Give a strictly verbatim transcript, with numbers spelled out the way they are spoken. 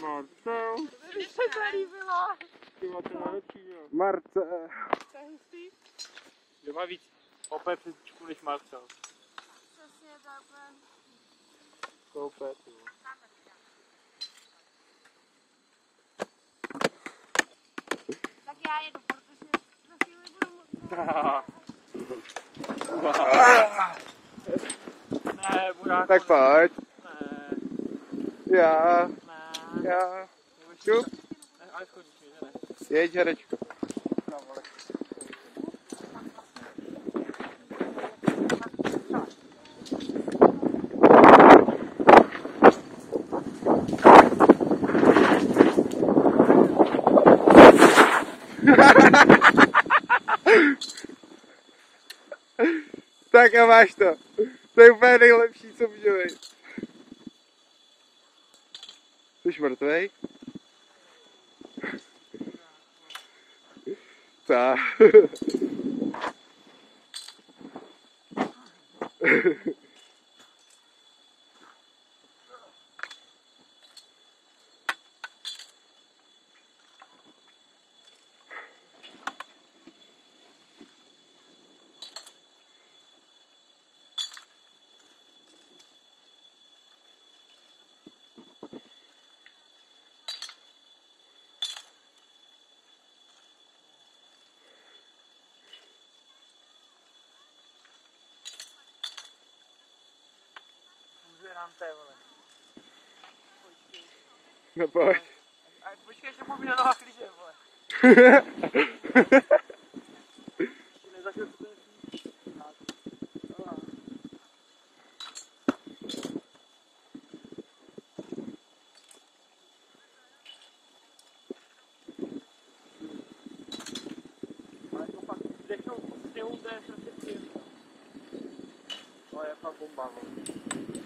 Marcel. Když se to líbilo. Ty máte nejlepší, jo. Marce. To je hustý. Kdo má víc opé přecičku než Marcel? Přesně takhle. To opé, ty jo. Tak já jedu, protože za chvíli budu moc. Ne, Buráku. Tak pojď. Ne, Já. ne. Já. Šup. Ne, ale schodíš mi, ne? Jeď, herečko. Tak a máš to. To je úplně nejlepší, co může být. Jsi mrtvej? Tak. Zvěrám té, vole. No pojď. A počkej, ještě mu na nohách líže, vole. Ještě nezašel to ten ale to fakt zdechnou sněhu, to je prostě příjemné. To je fakt bomba, vole.